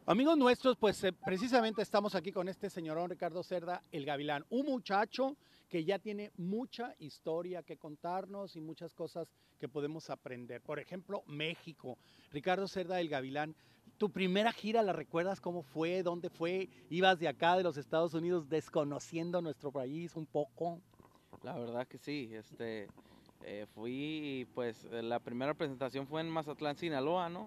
Amigos nuestros, pues precisamente estamos aquí con este señorón Ricardo Cerda, el Gavilán, un muchacho que ya tiene mucha historia que contarnos y muchas cosas que podemos aprender. Por ejemplo, México. Ricardo Cerda, el Gavilán, tu primera gira, ¿la recuerdas cómo fue? ¿Dónde fue? ¿Ibas de acá, de los Estados Unidos, desconociendo nuestro país un poco? La verdad que sí, fui, pues la primera presentación fue en Mazatlán, Sinaloa, ¿no?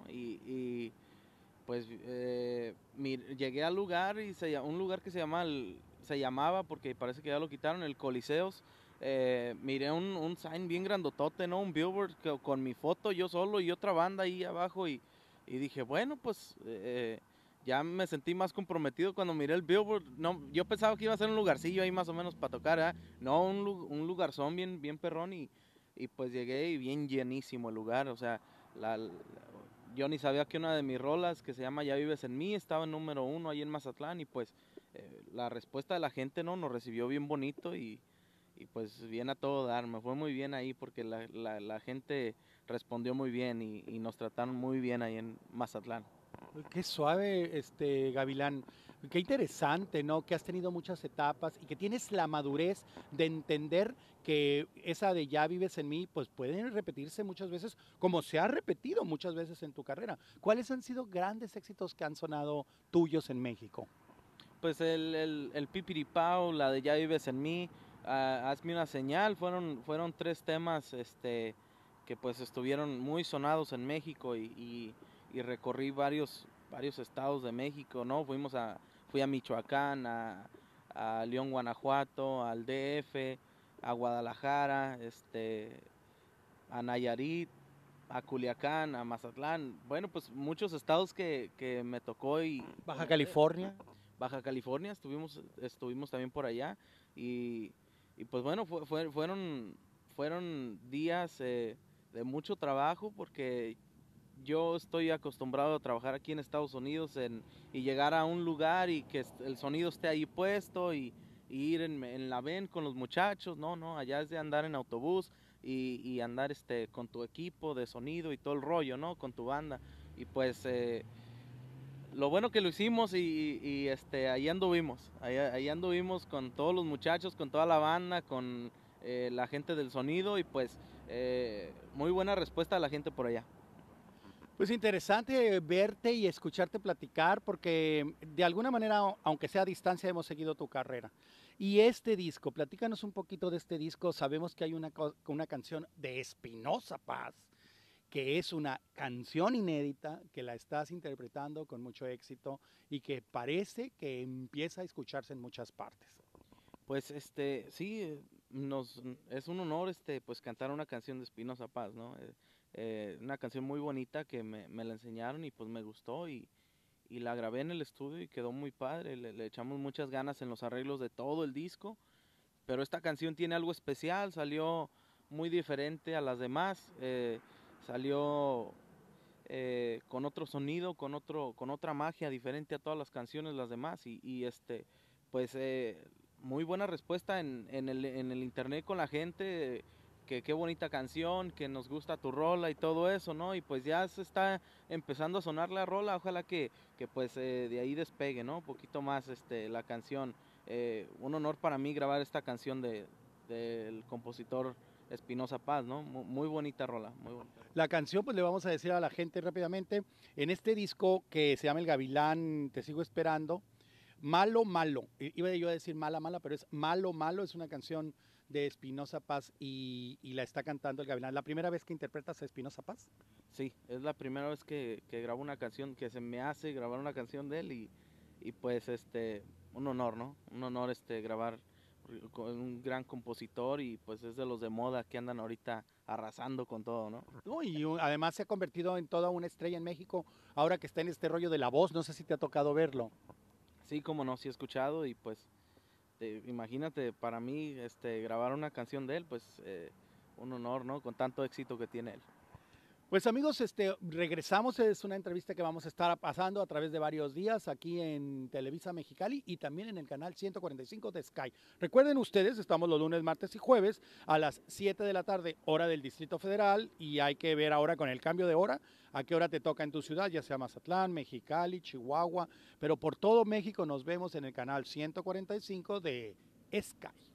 Llegué al lugar y un lugar que se llamaba, porque parece que ya lo quitaron, el Coliseos. Miré un sign bien grandotote, ¿no? Un billboard con mi foto, yo solo y otra banda ahí abajo y dije, bueno, pues ya me sentí más comprometido cuando miré el billboard. No, yo pensaba que iba a ser un lugarcillo ahí más o menos para tocar, ¿eh? No, un lugarzón bien perrón y pues llegué y bien llenísimo el lugar, o sea, la, yo ni sabía que una de mis rolas, que se llama Ya vives en mí, estaba en número uno ahí en Mazatlán y pues la respuesta de la gente no nos recibió bien bonito y pues bien a todo dar, me fue muy bien ahí porque la gente respondió muy bien y nos trataron muy bien ahí en Mazatlán. Qué suave, Gavilán. Qué interesante, ¿no? Que has tenido muchas etapas y que tienes la madurez de entender que esa de ya vives en mí, pues pueden repetirse muchas veces, como se ha repetido muchas veces en tu carrera. ¿Cuáles han sido grandes éxitos que han sonado tuyos en México? Pues el Pipiripao, la de Ya vives en mí, Hazme una señal, fueron tres temas que pues estuvieron muy sonados en México y recorrí varios estados de México, ¿no? Fui a Michoacán, a León, Guanajuato, al DF, a Guadalajara, a Nayarit, a Culiacán, a Mazatlán, bueno, pues muchos estados que me tocó y Baja conocer. California. Baja California, estuvimos también por allá y, y pues bueno, fueron días de mucho trabajo porque yo estoy acostumbrado a trabajar aquí en Estados Unidos y llegar a un lugar y que el sonido esté ahí puesto y ir en la van con los muchachos, no, allá es de andar en autobús y andar con tu equipo de sonido y todo el rollo, ¿no? Con tu banda y pues lo bueno que lo hicimos ahí anduvimos, ahí anduvimos con todos los muchachos, con toda la banda, con la gente del sonido y pues muy buena respuesta a la gente por allá. Pues interesante verte y escucharte platicar porque de alguna manera, aunque sea a distancia, hemos seguido tu carrera. Y este disco, platícanos un poquito de este disco. Sabemos que hay una canción de Espinoza Paz, que es una canción inédita, que la estás interpretando con mucho éxito y que parece que empieza a escucharse en muchas partes. Pues sí, es un honor pues cantar una canción de Espinoza Paz, ¿no? Una canción muy bonita que me la enseñaron y pues me gustó y la grabé en el estudio y quedó muy padre, le echamos muchas ganas en los arreglos de todo el disco. Pero esta canción tiene algo especial, salió muy diferente a las demás, salió con otro sonido, con otra magia diferente a todas las canciones las demás pues muy buena respuesta en el internet con la gente, que qué bonita canción, que nos gusta tu rola y todo eso, ¿no? Y pues ya se está empezando a sonar la rola, ojalá que pues de ahí despegue, ¿no? Un poquito más la canción. Un honor para mí grabar esta canción del compositor Espinoza Paz, ¿no? Muy bonita rola, muy bonita rola. La canción, pues le vamos a decir a la gente rápidamente, en este disco que se llama El Gavilán, Te sigo esperando, Malo, malo. Iba yo a decir mala, mala, pero es Malo, malo. Es una canción de Espinoza Paz y la está cantando el Gavilán. ¿La primera vez que interpretas a Espinoza Paz? Sí, es la primera vez que grabo una canción, que se me hace grabar una canción de él y pues un honor, ¿no? Un honor grabar con un gran compositor y pues es de los de moda que andan ahorita arrasando con todo, ¿no? No, y además se ha convertido en toda una estrella en México ahora que está en este rollo de la voz. No sé si te ha tocado verlo. Sí, como no, sí he escuchado y pues imagínate, para mí grabar una canción de él, pues un honor, ¿no? Con tanto éxito que tiene él. Pues amigos, regresamos, es una entrevista que vamos a estar pasando a través de varios días aquí en Televisa Mexicali y también en el canal 145 de Sky. Recuerden ustedes, estamos los lunes, martes y jueves a las 7 de la tarde, hora del Distrito Federal, y hay que ver ahora con el cambio de hora a qué hora te toca en tu ciudad, ya sea Mazatlán, Mexicali, Chihuahua, pero por todo México nos vemos en el canal 145 de Sky.